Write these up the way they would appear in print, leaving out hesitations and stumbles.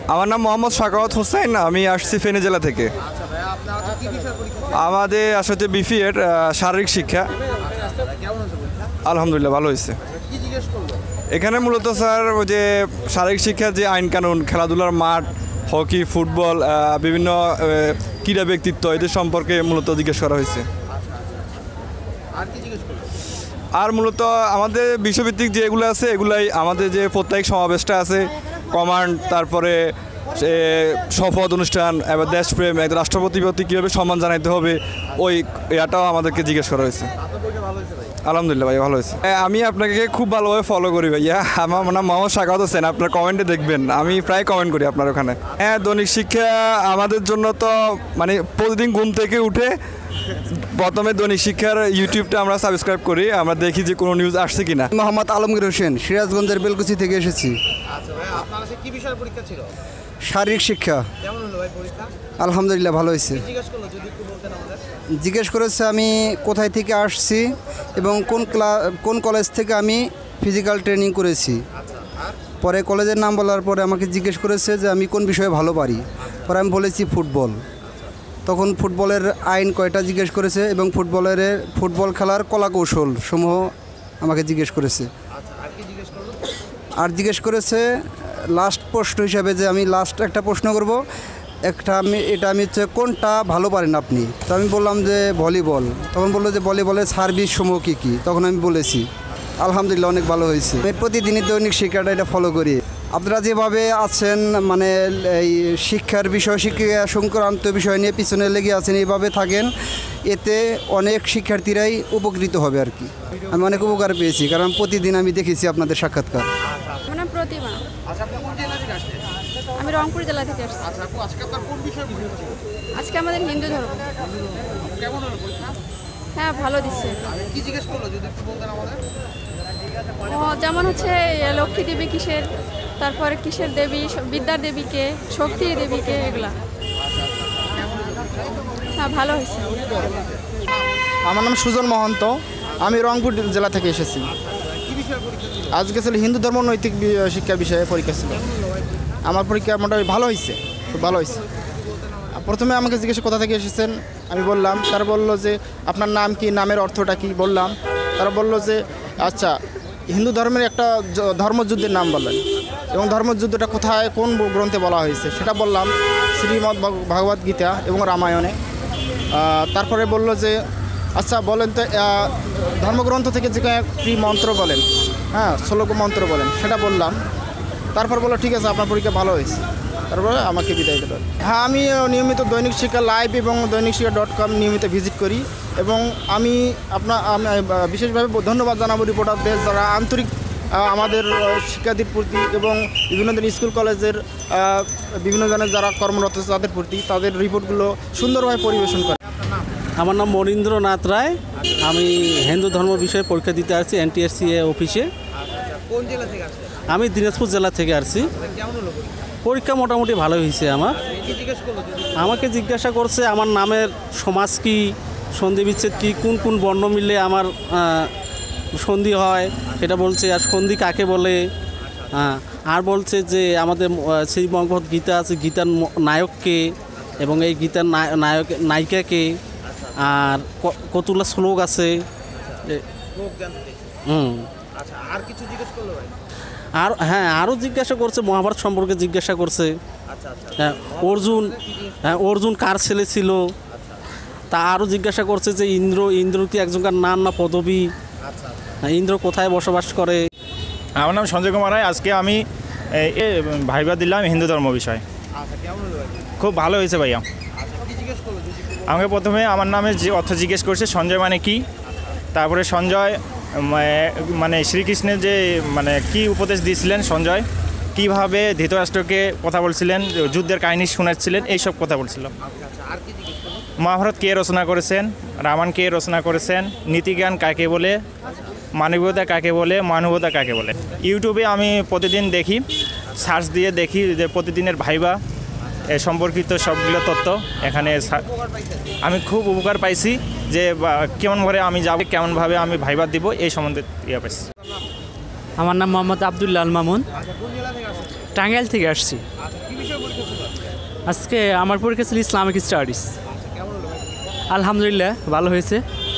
আমার নাম মোহাম্মদ সাখাওয়াত হোসেন, আমি আসছি ফেনী জেলা থেকে। আমাদের আসলে বিফিএর শারীরিক শিক্ষা। আলহামদুলিল্লাহ ভালো হয়েছে। এখানে মূলত স্যার ওই যে শারীরিক শিক্ষার যে আইন কানুন, খেলাধুলার মাঠ, হকি, ফুটবল, বিভিন্ন ক্রীড়া ব্যক্তিত্ব এদের সম্পর্কে মূলত জিজ্ঞেস করা হয়েছে। আর মূলত আমাদের বিশ্বভিত্তিক যেগুলো আছে এগুলাই, আমাদের যে প্রত্যেক সমাবেশটা আছে, কমান্ড, তারপরে শপথ অনুষ্ঠান, এবার দেশপ্রেম, একজন রাষ্ট্রপতি প্রতি কীভাবে সম্মান জানাইতে হবে, ওই এটাও আমাদেরকে জিজ্ঞেস করা হয়েছে। আলহামদুলিল্লাহ ভাই ভালো হয়েছে। আমি আপনাকে খুব ভালোভাবে ফলো করি ভাইয়া। আমার নাম মোহাম্মদ সাখাওয়াত হোসেন, আপনার কমেন্টে দেখবেন আমি প্রায় কমেন্ট করি আপনার ওখানে। হ্যাঁ, দৈনিক শিক্ষা আমাদের জন্য তো মানে প্রতিদিন ঘুম থেকে উঠে প্রথমে দৈনিক শিক্ষার ইউটিউবটা আমরা সাবস্ক্রাইব করি, আমরা দেখি যে কোনো নিউজ আসছে কিনা। মোহাম্মদ আলমগীর হোসেন, সিরাজগঞ্জের বেলকুচি থেকে এসেছি। শারীরিক শিক্ষা। আলহামদুলিল্লাহ ভালো হয়েছে। জিজ্ঞেস করেছে আমি কোথায় থেকে আসছি এবং কোন কলেজ থেকে আমি ফিজিক্যাল ট্রেনিং করেছি। পরে কলেজের নাম বলার পরে আমাকে জিজ্ঞেস করেছে যে আমি কোন বিষয়ে ভালো পারি। পরে আমি বলেছি ফুটবল। তখন ফুটবলের আইন কয়টা জিজ্ঞেস করেছে এবং ফুটবল খেলার কলাকৌশল সমূহ আমাকে জিজ্ঞেস করেছে। আর জিজ্ঞেস করেছে লাস্ট প্রশ্ন হিসাবে যে আমি লাস্ট একটা প্রশ্ন করব, আমি হচ্ছে কোনটা ভালো পারেন আপনি। তো আমি বললাম যে ভলিবল। তখন বললো যে ভলিবলের সার্ভিস সমূহ কী কী। তখন আমি বলেছি। আলহামদুলিল্লাহ অনেক ভালো হয়েছে। আমি প্রতিদিনই দৈনিক শিক্ষাটা এটা ফলো করি। আপনারা যেভাবে আছেন মানে এই শিক্ষার বিষয়, শিক্ষা সংক্রান্ত বিষয় নিয়ে পিছনে লেগে আছেন, এইভাবে থাকেন, এতে অনেক শিক্ষার্থীরাই উপকৃত হবে আর কি। আমি অনেক উপকার পেয়েছি, কারণ প্রতিদিন আমি দেখেছি আপনাদের সাক্ষাৎকার। প্রতিমা। আমি রংপুর জেলা থেকে আসছি। আজকে আমাদের হিন্দু ধর্ম। হ্যাঁ ভালো দিচ্ছে। যেমন হচ্ছে লক্ষ্মী দেবী কিসের, তারপরে কিসের দেবী, বিদ্যার দেবীকে, শক্তির দেবীকে, এগুলা। হ্যাঁ ভালো হয়েছে। আমার নাম সুজন মহন্ত, আমি রংপুর জেলা থেকে এসেছি। আজকে ছিল হিন্দু ধর্ম নৈতিক শিক্ষা বিষয়ে পরীক্ষা ছিল। আমার পরীক্ষা মোটামুটি ভালো হয়েছে, খুব ভালো হয়েছে। প্রথমে আমাকে জিজ্ঞেস কোথা থেকে এসেছেন, আমি বললাম। তারা বললো যে আপনার নাম কি, নামের অর্থটা কি বললাম। তারা বললো যে আচ্ছা হিন্দু ধর্মের একটা ধর্মযুদ্ধের নাম বললেন এবং ধর্মযুদ্ধটা কোথায় কোন গ্রন্থে বলা হয়েছে সেটা বললাম, শ্রীমদ্ ভগবদ গীতা এবং রামায়ণে। তারপরে বলল যে আচ্ছা বলেন তো ধর্মগ্রন্থ থেকে যে একটি মন্ত্র বলেন, হ্যাঁ শ্লোক মন্ত্র বলেন, সেটা বললাম। তারপর বললো ঠিক আছে আপনার পরীক্ষা ভালো হয়েছে। তারপরে আমাকে বিদায় দিল। হ্যাঁ, আমি নিয়মিত দৈনিক শিক্ষা লাইভ এবং দৈনিক শিক্ষা.com নিয়মিত ভিজিট করি এবং আমি বিশেষভাবে ধন্যবাদ জানাবো রিপোর্টারদের, যারা আন্তরিক আমাদের শিক্ষার্থীর প্রতি এবং বিভিন্ন স্কুল কলেজের বিভিন্ন জনের যারা কর্মরত তাদের প্রতি, তাদের রিপোর্টগুলো সুন্দরভাবে পরিবেশন করে। আমার নাম মনীন্দ্রনাথ রায়, আমি হিন্দু ধর্ম বিষয়ে পরীক্ষা দিতে আসছি NTSC অফিসে। আমি দিনাজপুর জেলা থেকে আসছি। পরীক্ষা মোটামুটি ভালো হয়েছে আমার। আমাকে জিজ্ঞাসা করছে আমার নামের সমাজ কি, সন্ধি বিচ্ছেদ কি, কোন কোন বর্ণ মিললে আমার সন্ধি হয় এটা বলছে, আর সন্ধি কাকে বলে। আর বলছে যে আমাদের শ্রীমদ্ভগবদ গীতা আছে, গীতার নায়ককে এবং এই গীতার নায়িকাকে, আর কতগুলো শ্লোক আছে। আর হ্যাঁ আরও জিজ্ঞাসা করছে, মহাভারত সম্পর্কে জিজ্ঞাসা করছে। অর্জুন কার ছেলে ছিল তা আরও জিজ্ঞাসা করছে যে ইন্দ্র কি একজনকার নাম না পদবী, ইন্দ্র কোথায় বসবাস করে। আমার নাম সঞ্জয় কুমার রায়। আজকে আমি ভাইবা দিলাম হিন্দু ধর্ম বিষয়। খুব ভালো হয়েছে ভাইয়া। আমাকে প্রথমে আমার নামের যে অর্থ জিজ্ঞেস করছে, সঞ্জয় মানে কি, তারপরে সঞ্জয় মানে শ্রীকৃষ্ণের যে মানে কি উপদেশ দিয়েছিলেন, সঞ্জয় কীভাবে ধৃতরাষ্ট্রকে কথা বলছিলেন, যুদ্ধের কাহিনী শোনাচ্ছিলেন, এইসব কথা বলছিল। মহাভারত কে রচনা করেছেন, রামায়ণ কে রচনা করেছেন, নীতিজ্ঞান কাকে বলে, মানবীয়তা কাকে বলে, মানবতা কাকে বলে। ইউটিউবে আমি প্রতিদিন দেখি, সার্চ দিয়ে দেখি যে প্রতিদিনের ভাইবা সম্পর্কিত সবগুলো তথ্য এখানে। আমি খুব উপকার পাইছি যে কেমনভাবে আমি যাব, কেমনভাবে আমি ভাইবা দিব, এই সম্বন্ধে ইয়ে পাইছি। আমার নাম মোহাম্মদ আবদুল্লাহ আল মামুন, টাঙ্গাইল থেকে আসছি। আজকে আমার পরীক্ষা ছিল ইসলামিক স্টাডিজ। আলহামদুলিল্লাহ ভালো হয়েছে।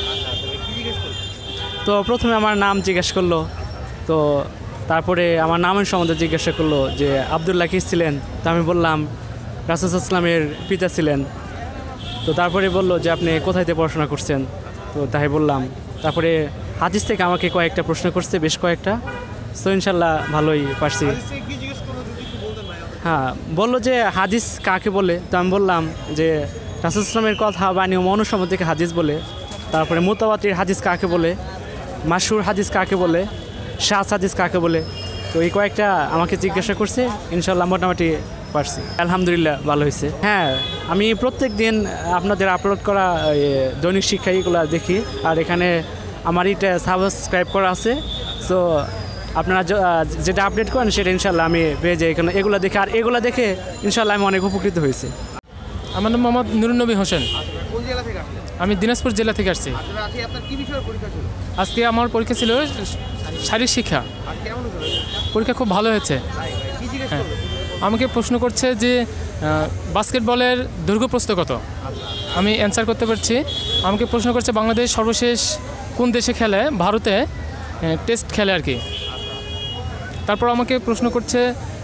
তো প্রথমে আমার নাম জিজ্ঞেস করলো, তো তারপরে আমার নামের সম্বন্ধে জিজ্ঞাসা করলো যে আবদুল্লাহ কি ছিলেন, তো আমি বললাম রাসূল ইসলামের পিতা ছিলেন। তো তারপরে বললো যে আপনি কোথায় থেকে পড়াশোনা করছেন, তো তাই বললাম। তারপরে হাদিস থেকে আমাকে কয়েকটা প্রশ্ন করছে, বেশ কয়েকটা। তো ইনশাল্লাহ ভালোই পারছি। হ্যাঁ, বললো যে হাদিস কাকে বলে, তো আমি বললাম যে রাসূল ইসলামের কথা বা নিয়ম অনুসরণ থেকে হাদিস বলে। তারপরে মুতাওয়াতির হাদিস কাকে বলে, মাশহুর হাদিস কাকে বলে, শাজ হাদিস কাকে বলে। তো এই কয়েকটা আমাকে জিজ্ঞাসা করছে, ইনশাল্লাহ মোটামুটি পারছি। আলহামদুলিল্লাহ ভালো হয়েছে। হ্যাঁ, আমি প্রত্যেক দিন আপনাদের আপলোড করা দৈনিক শিক্ষা এগুলো দেখি, আর এখানে আমার এটা সাবস্ক্রাইব করা আছে। সো আপনারা যেটা আপডেট করেন সেটা ইনশাল্লাহ আমি পেয়ে যাই এখানে, এগুলো দেখে। আর এগুলো দেখে ইনশাল্লাহ আমি অনেক উপকৃত হয়েছি। আমার নাম মোহাম্মদ নুরুন্নবী হোসেন। কোন জেলা থেকে আসলেন? আমি দিনাজপুর জেলা থেকে আসছি। আজকে আপনার কি বিষয়ের পরীক্ষা ছিল? আজকে আমার পরীক্ষা ছিল শারীরিক শিক্ষা। আর কেমন হলো? পরীক্ষা খুব ভালো হয়েছে। কি জিজ্ঞেস হ্যাঁ, করলো? আমাকে প্রশ্ন করছে যে বাস্কেটবলের দৈর্ঘ্য প্রস্থ কত। আমি অ্যান্সার করতে পারছি। আমাকে প্রশ্ন করছে বাংলাদেশ সর্বশেষ কোন দেশে খেলে, ভারতে টেস্ট খেলে আর কি। তারপর আমাকে প্রশ্ন করছে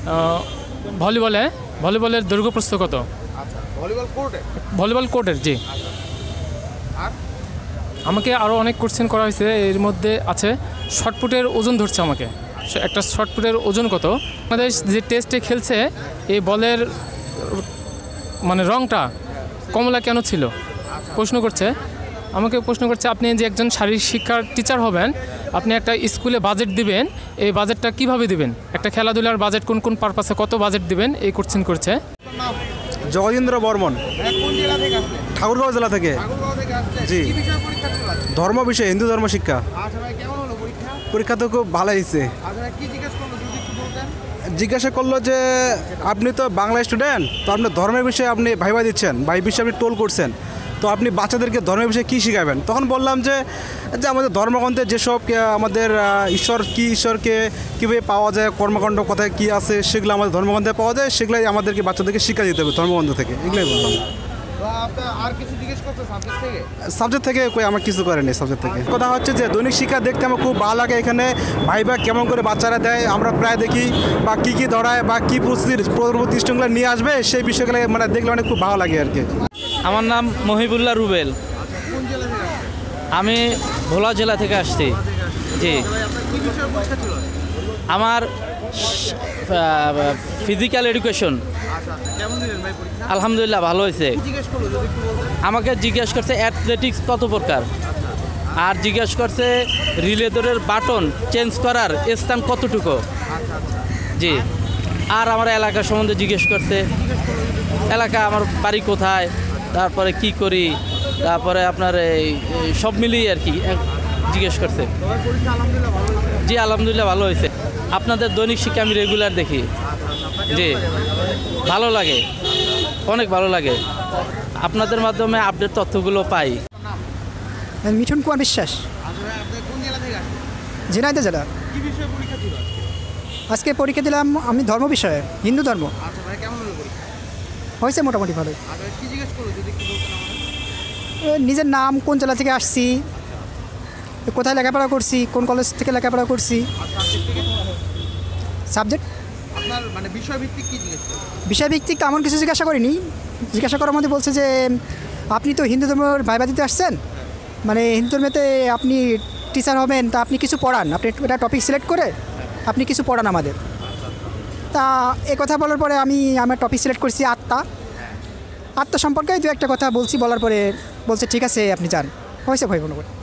ভলিবলের দৈর্ঘ্য প্রস্থ কত। ভলিবল কোর্টে? ভলিবল কোর্টের, জি। আর আমাকে আরও অনেক কোশ্চেন করা হয়েছে, এর মধ্যে আছে শর্টপুটের ওজন ধরছে আমাকে, একটা শর্টপুটের ওজন কত। বাংলাদেশ যে টেস্টে খেলছে এই বলের মানে রংটা কমলা কেন ছিল প্রশ্ন করছে। আমাকে প্রশ্ন করছে আপনি যে একজন শারীরিক শিক্ষার টিচার হবেন, আপনি একটা স্কুলে বাজেট দিবেন, এই বাজেটটা কিভাবে দিবেন, একটা খেলাধুলার বাজেট কোন কোন পারপাসে কত বাজেট দিবেন, এই কোশ্চেন করছে। জগদীন্দ্র বর্মন, কোন জেলা থেকে আসলেন? ঠাকুরগাঁও জেলা থেকে। ঠাকুরগাঁও থেকে আসলেন? জি। কি বিষয়ের পরীক্ষা ছিল আজকে? ধর্ম বিষয়ে, হিন্দু ধর্ম শিক্ষা। আচ্ছা ভাই, কেমন হলো পরীক্ষা? পরীক্ষা তো খুব ভালো হয়েছে। আচ্ছা ভাই, কি জিজ্ঞেস করলো যদি একটু বলতেন? জিজ্ঞাসা করলো যে আপনি তো বাংলা স্টুডেন্ট, তো আপনি ধর্মের বিষয়ে আপনি ভাইবা দিচ্ছেন, ভাই বিষয়ে আপনি টোল করছেন, তো আপনি বাচ্চাদেরকে ধর্মের বিষয়ে কী শেখাবেন। তখন বললাম যে আমাদের ধর্মগ্রন্থে যেসব আমাদের ঈশ্বরকে কীভাবে পাওয়া যায়, কর্মকাণ্ড কোথায় কী আছে, সেগুলো আমাদের ধর্মগ্রন্থে পাওয়া যায়, সেগুলোই আমাদেরকে বাচ্চাদেরকে শিক্ষা দিতে হবে ধর্মগ্রন্থ থেকে, এগুলোই বললাম। বা আপনার আর কিছু জিজ্ঞেস করছে সাবজেক্ট থেকে? সাবজেক্ট থেকে কই আমার কিছু করেনি। সাবজেক্ট থেকে কথা হচ্ছে যে দৈনিক শিক্ষা দেখতে আমার খুব ভালো লাগে। এখানে ভাইবা কেমন করে বাচ্চারা দেয় আমরা প্রায় দেখি, বা কী কী ধরায় বা কী পরবর্তী স্টেপগুলো নিয়ে আসবে, সেই বিষয়গুলো মানে দেখলে অনেক খুব ভালো লাগে আর কি। আমার নাম মহিবুল্লাহ রুবেল। কোন জেলা থেকে আসলেন? আমি ভোলা জেলা থেকে আসছি। জি, ভাই, আপনার কি বিষয়ের পরীক্ষা ছিল? আমার ফিজিক্যাল এডুকেশন। আচ্ছা, কেমন দিলেন ভাই পরীক্ষা? আলহামদুলিল্লাহ ভালো হয়েছে। কি জিজ্ঞেস করলো যদি একটু বলতেন? আমাকে জিজ্ঞেস করছে অ্যাথলেটিক্স কত প্রকার, আর জিজ্ঞেস করছে রিলে দৌড়ের বাটন চেঞ্জ করার স্থান কতটুকু। জি, আর আমার এলাকা সম্বন্ধে জিজ্ঞেস করছে, এলাকা আমার বাড়ি কোথায়, তারপরে কি করি, তারপরে আপনার এই সব মিলিয়ে আর কি জিজ্ঞেস করছে। পরীক্ষা আলহামদুলিল্লাহ ভালো হয়েছে? জি, আলহামদুলিল্লাহ ভালো হয়েছে। আপনাদের দৈনিক শিক্ষা আমি রেগুলার দেখি। জি, ভালো লাগে, অনেক ভালো লাগে। আপনাদের মাধ্যমে আপডেট তথ্যগুলো পাই। মিঠুন কুমার বিশ্বাস, আচ্ছা ভাই, আপনি কোন জেলা থেকে আসলেন? ঝিনাইদহ জেলা। কি বিষয়ে পরীক্ষা ছিল আজকে? আজকে পরীক্ষা দিলাম আমি ধর্ম বিষয়ে, হিন্দু ধর্ম। আচ্ছা ভাই, কেমন হলো পরীক্ষা? হয়েছে মোটামুটি ভালোই। আচ্ছা, কি জিজ্ঞেস করলো যদি একটু বলতেন আমাদের? নিজের নাম, কোন জেলা থেকে আসছি, কোথায় লেখাপড়া করছি, কোন কলেজ থেকে লেখাপড়া করছি, আর সাবজেক্ট থেকে? সাবজেক্ট আপনার মানে বিষয়ভিত্তিক কি জিজ্ঞেস করলো? বিষয়ভিত্তিক তেমন কিছু জিজ্ঞাসা করিনি। জিজ্ঞাসা করার মধ্যে বলছে যে আপনি তো হিন্দু ধর্মের ভাইবা দিতে আসছেন, মানে হিন্দু ধর্মেতে আপনি টিচার হবেন, তা আপনি কিছু পড়ান, আপনি একটা টপিক সিলেক্ট করে আপনি কিছু পড়ান আমাদের। তা এ কথা বলার পরে আমি আমার টপিক সিলেক্ট করছি আত্মা সম্পর্কে দু একটা কথা বলছি, বলার পরে বলছে ঠিক আছে আপনি যান। হয়েছে ভাই মনে করি।